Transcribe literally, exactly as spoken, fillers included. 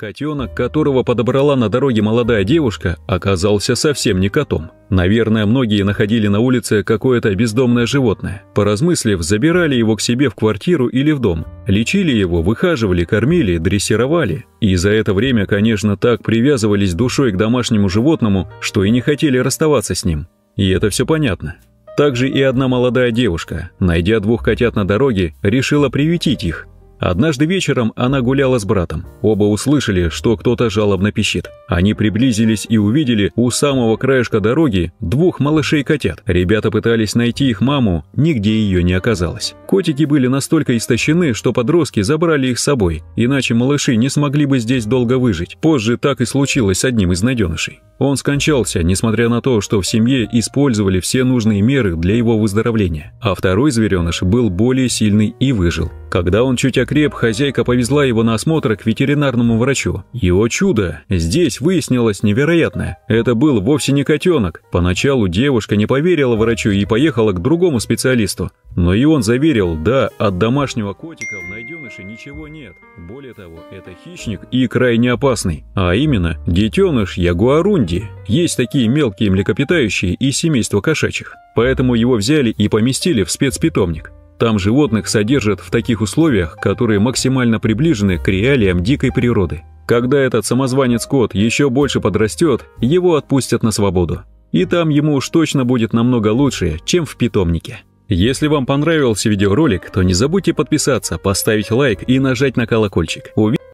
Котенок, которого подобрала на дороге молодая девушка, оказался совсем не котом. Наверное, многие находили на улице какое-то бездомное животное. Поразмыслив, забирали его к себе в квартиру или в дом. Лечили его, выхаживали, кормили, дрессировали. И за это время, конечно, так привязывались душой к домашнему животному, что и не хотели расставаться с ним. И это все понятно. Также и одна молодая девушка, найдя двух котят на дороге, решила приютить их. Однажды вечером она гуляла с братом. Оба услышали, что кто-то жалобно пищит. Они приблизились и увидели у самого краешка дороги двух малышей-котят. Ребята пытались найти их маму, нигде ее не оказалось. Котики были настолько истощены, что подростки забрали их с собой, иначе малыши не смогли бы здесь долго выжить. Позже так и случилось с одним из найденышей. Он скончался, несмотря на то, что в семье использовали все нужные меры для его выздоровления. А второй звереныш был более сильный и выжил. Когда он чуть окреп, хозяйка повезла его на осмотр к ветеринарному врачу. И, о чудо, здесь выяснилось невероятное. Это был вовсе не котенок. Поначалу девушка не поверила врачу и поехала к другому специалисту. Но и он заверил, да, от домашнего котика в найденыше ничего нет. Более того, это хищник и крайне опасный. А именно, детеныш ягуарунди. Есть такие мелкие млекопитающие из семейства кошачьих. Поэтому его взяли и поместили в спецпитомник. Там животных содержат в таких условиях, которые максимально приближены к реалиям дикой природы. Когда этот самозванец-кот еще больше подрастет, его отпустят на свободу. И там ему уж точно будет намного лучше, чем в питомнике. Если вам понравился видеоролик, то не забудьте подписаться, поставить лайк и нажать на колокольчик.